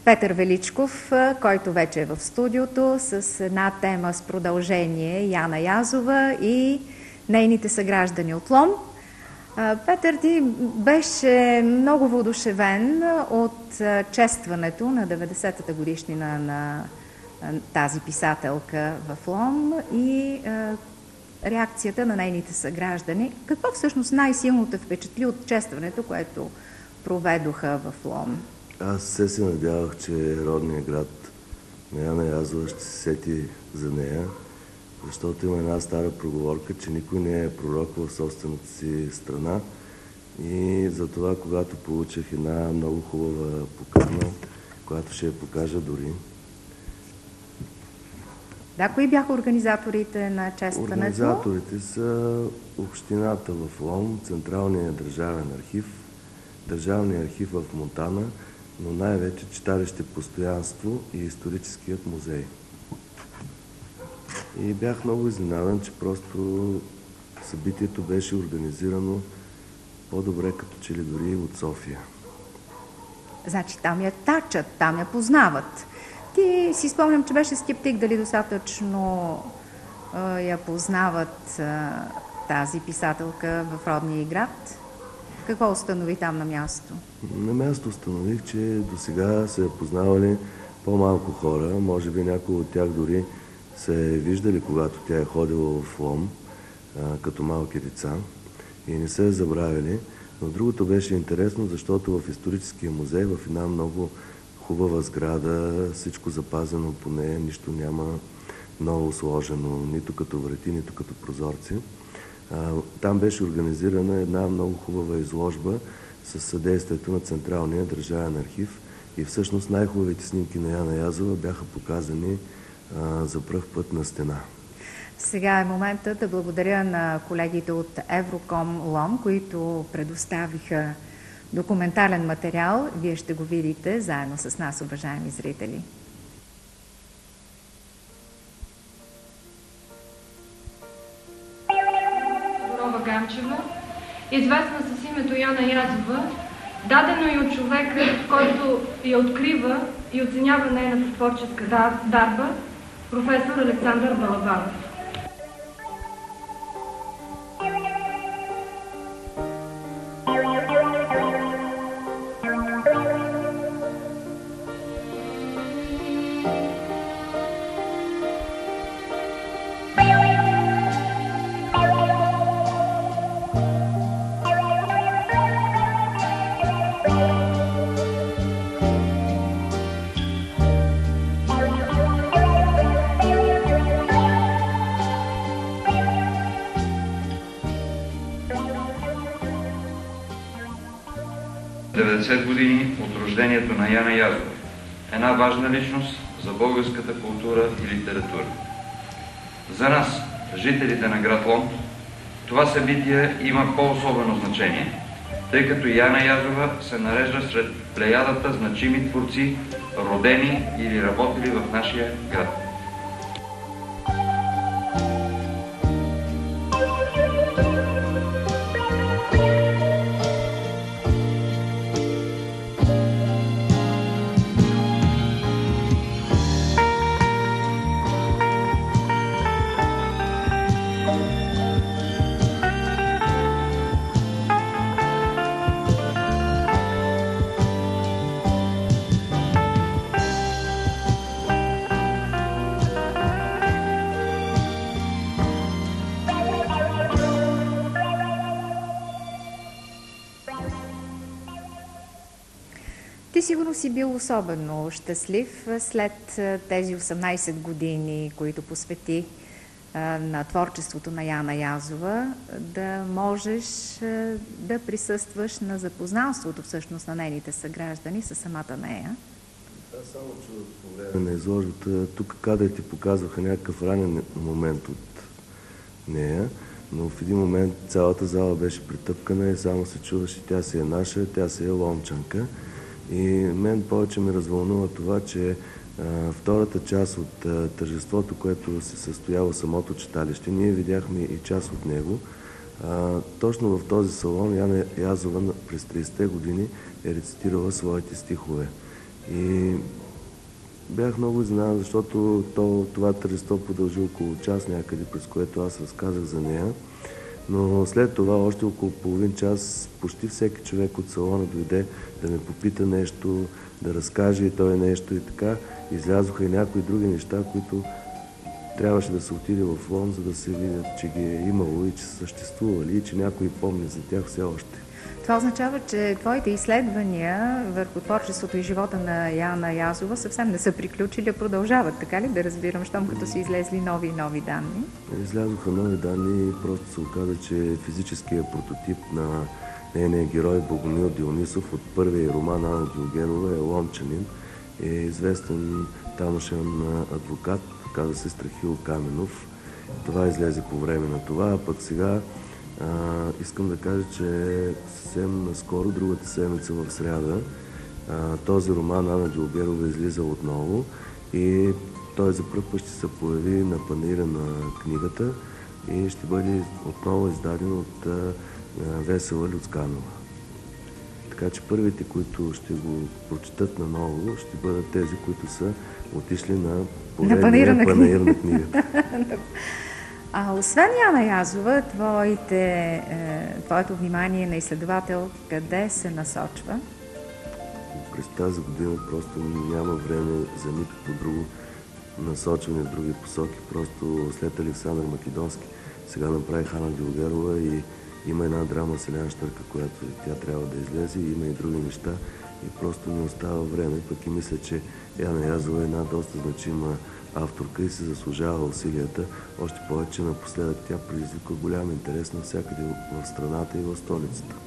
Петър Величков, който вече е в студиото с една тема с продължение, Яна Язова и нейните съграждани от Лом. Петър, ти беше много воодушевен от честването на 90-та годишнина на тази писателка в Лом и реакцията на нейните съграждани. Какво всъщност най-силно те впечатли от честването, което проведоха в Лом? Аз се надявах, че родният град на Яна Язова ще се сети за нея, защото има една стара проговорка, че никой не е пророк в собствената си страна. И затова, когато получих една много хубава покана, която ще я покажа дори. Да, кои бяха организаторите на честването? Организаторите са общината в Лом, Централния държавен архив, Държавния архив в Монтана, но най-вече читалище Постоянство и Историческият музей. И бях много изненадан, че просто събитието беше организирано по-добре, като че ли дори от София. Значи там я тачат, там я познават. Ти си спомням, че беше скептик дали достатъчно я познават тази писателка в родния град. Какво установи там на място? На място установих, че до сега се познавали по-малко хора. Може би някои от тях дори се виждали, когато тя е ходила в Лом, като малки деца, и не се забравили. Но другото беше интересно, защото в историческия музей, в една много хубава сграда, всичко запазено по нея, нищо няма много сложено, нито като врати, нито като прозорци. Там беше организирана една много хубава изложба със съдействието на Централния държавен архив и всъщност най-хубавите снимки на Яна Язова бяха показани за пръв път на стена. Сега е момента да благодаря на колегите от Евроком Лом, които предоставиха документален материал. Вие ще го видите заедно с нас, уважаеми зрители. Ганчева, известна с името Яна Язова, дадено и от човека, който я открива и оценява нейната творческа дарба, професор Александър Балабанов. Години от рождението на Яна Язова. Една важна личност за българската култура и литература. За нас, жителите на град Лом, това събитие има по-особено значение, тъй като Яна Язова се нарежда сред плеядата значими творци, родени или работили в нашия град. Ти сигурно си бил особено щастлив след тези 18 години, които посвети на творчеството на Яна Язова, да можеш да присъстваш на запознанството всъщност на нейните съграждани със самата нея. Аз само чувах по време на изложбата, тук кадрите показваха някакъв ранен момент от нея, но в един момент цялата зала беше притъпкана и само се чуваше: тя си е наша, тя си е ломчанка. И мен повече ме развълнува това, че втората част от тържеството, което се състоява самото читалище, ние видяхме и част от него. Точно в този салон Яна Язова през 30-те години е рецитирала своите стихове. И Бях много изненадан, защото това тържество продължи около час някъде, през което аз разказах за нея. Но след това, още около половин час, почти всеки човек от салона дойде да ме попита нещо, да разкаже и той нещо и така. Излязоха и някои други неща, които трябваше да се отиде в Лом, за да се видят, че ги е имало и че са съществували и че някой помни за тях все още. Това означава, че твоите изследвания върху творчеството и живота на Яна Язова съвсем не са приключили, а продължават, така ли да разбирам, щом като са излезли нови и нови данни? Излязоха нови данни и просто се оказа, че физическият прототип на нейния герой Богомил Дионисов от първия роман Ана Дюлгерова е ломчанин. Е известен тамошен адвокат, казва се Страхил Каменов. Това излезе по време на това, а пък сега искам да кажа, че съвсем наскоро, другата седмица в сряда, този роман Ана Дюлгерова излиза отново и той за пръв път ще се появи на панаира на книгата и ще бъде отново издаден от Весела Люцканова. Така че първите, които ще го прочитат наново, ще бъдат тези, които са отишли на панаир на книгата. Освен Яна Язова, твоето внимание на изследовател къде се насочва? През тази година просто няма време за никакво друго насочване в други посоки. Просто след Александър Македонски сега направих Ана Дюлгерова и има една драма Селяна Щърка, която тя трябва да излезе, и има и други неща и просто не остава време. Пък и мисля, че Яна Язова е една доста значима авторка и се заслужава усилията. Още повече напоследък тя предизвика голям интерес навсякъде в страната и в столицата.